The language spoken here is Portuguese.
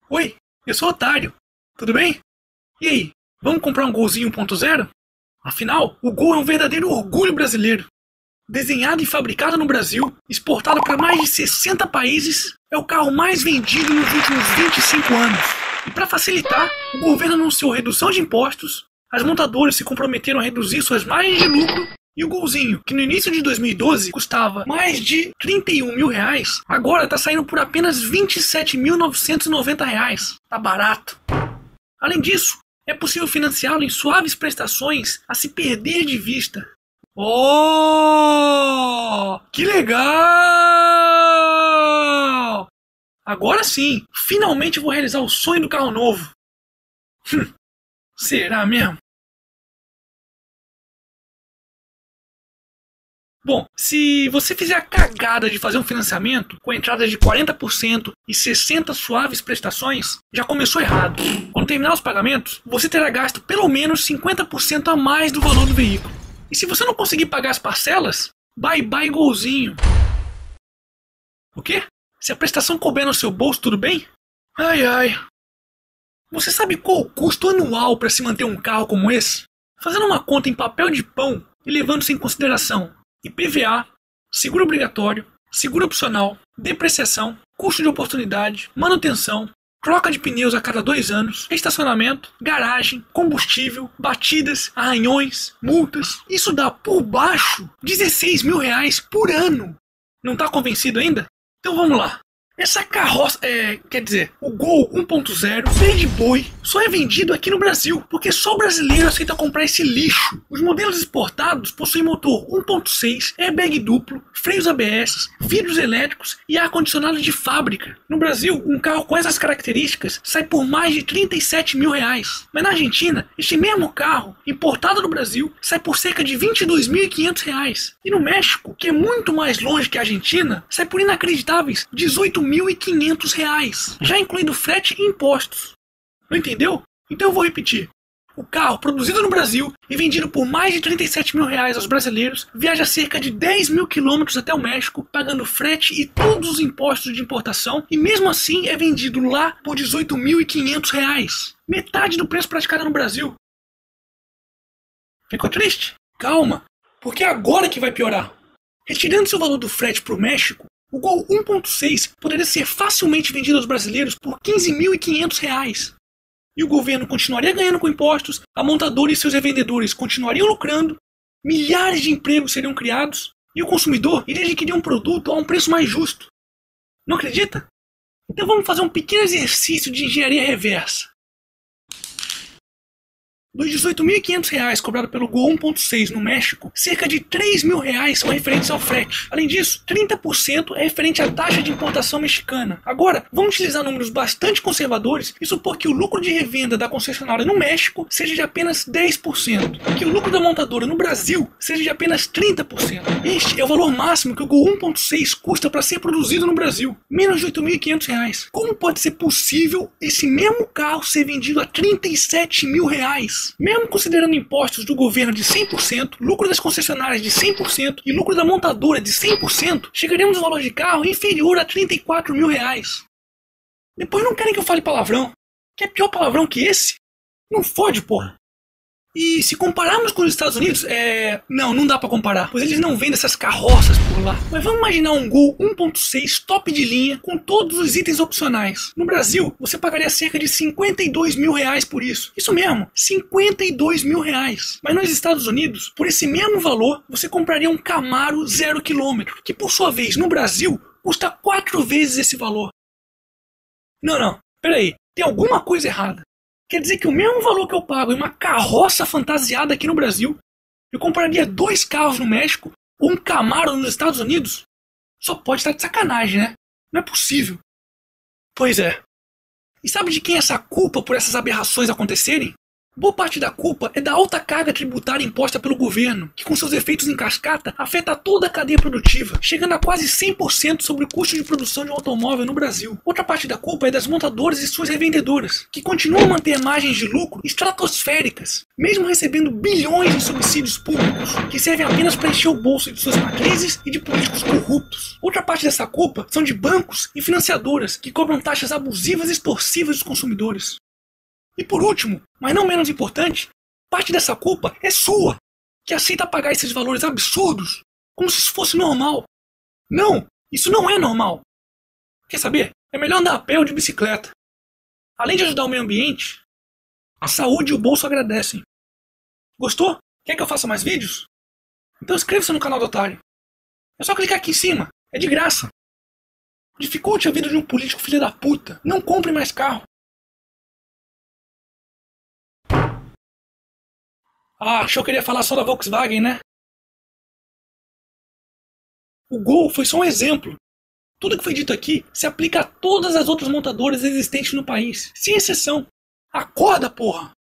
Oi, eu sou o Otário. Tudo bem? E aí, vamos comprar um Golzinho 1.0? Afinal, o Gol é um verdadeiro orgulho brasileiro. Desenhado e fabricado no Brasil, exportado para mais de 60 países, é o carro mais vendido nos últimos 25 anos. E para facilitar, o governo anunciou redução de impostos, as montadoras se comprometeram a reduzir suas margens de lucro, e o Golzinho, que no início de 2012 custava mais de R$31 mil, agora está saindo por apenas R$27.990. Tá barato. Além disso, é possível financiá-lo em suaves prestações a se perder de vista. Oh, que legal! Agora sim, finalmente vou realizar o sonho do carro novo. Será mesmo? Bom, se você fizer a cagada de fazer um financiamento com entradas de 40% e 60 suaves prestações, já começou errado. Quando terminar os pagamentos, você terá gasto pelo menos 50% a mais do valor do veículo. E se você não conseguir pagar as parcelas, bye bye Golzinho. O quê? Se a prestação couber no seu bolso, tudo bem? Ai ai. Você sabe qual o custo anual para se manter um carro como esse? Fazendo uma conta em papel de pão e levando-se em consideração IPVA, seguro obrigatório, seguro opcional, depreciação, custo de oportunidade, manutenção, troca de pneus a cada 2 anos, estacionamento, garagem, combustível, batidas, arranhões, multas. Isso dá por baixo R$16 mil por ano. Não tá convencido ainda? Então vamos lá. Essa carroça, o Gol 1.0 verde boi só é vendido aqui no Brasil, porque só o brasileiro aceita comprar esse lixo. Os modelos exportados possuem motor 1.6, airbag duplo, freios ABS, vidros elétricos e ar-condicionado de fábrica. No Brasil, um carro com essas características sai por mais de R$37 mil. Mas na Argentina, este mesmo carro, importado no Brasil, sai por cerca de R$22.500. E no México, que é muito mais longe que a Argentina, sai por inacreditáveis R$18.500, já incluindo frete e impostos. Não entendeu? Então eu vou repetir. O carro, produzido no Brasil e vendido por mais de R$37 mil aos brasileiros, viaja cerca de 10 mil quilômetros até o México, pagando frete e todos os impostos de importação, e mesmo assim é vendido lá por R$18.500. Metade do preço praticado no Brasil. Ficou triste? Calma, porque é agora que vai piorar. Retirando-se o valor do frete para o México, o Gol 1.6 poderia ser facilmente vendido aos brasileiros por R$15.500. E o governo continuaria ganhando com impostos, a montadora e seus revendedores continuariam lucrando, milhares de empregos seriam criados e o consumidor iria adquirir um produto a um preço mais justo. Não acredita? Então vamos fazer um pequeno exercício de engenharia reversa. Dos R$18.500 cobrado pelo Gol 1.6 no México, cerca de R$3 mil são referentes ao frete. Além disso, 30% é referente à taxa de importação mexicana. Agora, vamos utilizar números bastante conservadores e supor que o lucro de revenda da concessionária no México seja de apenas 10%, e que o lucro da montadora no Brasil seja de apenas 30%. Este é o valor máximo que o Gol 1.6 custa para ser produzido no Brasil, menos de R$8.500. Como pode ser possível esse mesmo carro ser vendido a R$37 mil? Mesmo considerando impostos do governo de 100%, lucro das concessionárias de 100% e lucro da montadora de 100%, chegaremos ao valor de carro inferior a R$34 mil. Depois não querem que eu fale palavrão. Quer pior palavrão que esse? Não fode, porra. E se compararmos com os Estados Unidos, não dá pra comparar, pois eles não vendem essas carroças por lá. Mas vamos imaginar um Gol 1.6 top de linha com todos os itens opcionais. No Brasil, você pagaria cerca de R$52 mil por isso. Isso mesmo, R$52 mil. Mas nos Estados Unidos, por esse mesmo valor, você compraria um Camaro 0 km, que por sua vez, no Brasil, custa 4 vezes esse valor. Não, peraí, tem alguma coisa errada. Quer dizer que o mesmo valor que eu pago em uma carroça fantasiada aqui no Brasil, eu compraria 2 carros no México ou um Camaro nos Estados Unidos? Só pode estar de sacanagem, né? Não é possível. Pois é. E sabe de quem é essa culpa por essas aberrações acontecerem? Boa parte da culpa é da alta carga tributária imposta pelo governo, que com seus efeitos em cascata afeta toda a cadeia produtiva, chegando a quase 100% sobre o custo de produção de um automóvel no Brasil. Outra parte da culpa é das montadoras e suas revendedoras, que continuam a manter margens de lucro estratosféricas, mesmo recebendo bilhões em subsídios públicos, que servem apenas para encher o bolso de suas matrizes e de políticos corruptos. Outra parte dessa culpa são de bancos e financiadoras, que cobram taxas abusivas e extorsivas dos consumidores. E por último, mas não menos importante, parte dessa culpa é sua, que aceita pagar esses valores absurdos, como se isso fosse normal. Não, isso não é normal. Quer saber? É melhor andar a pé ou de bicicleta. Além de ajudar o meio ambiente, a saúde e o bolso agradecem. Gostou? Quer que eu faça mais vídeos? Então inscreva-se no canal do Otário. É só clicar aqui em cima, é de graça. Dificulte a vida de um político filho da puta. Não compre mais carro. Ah, achou que eu queria falar só da Volkswagen, né? O Gol foi só um exemplo. Tudo que foi dito aqui se aplica a todas as outras montadoras existentes no país, sem exceção. Acorda, porra!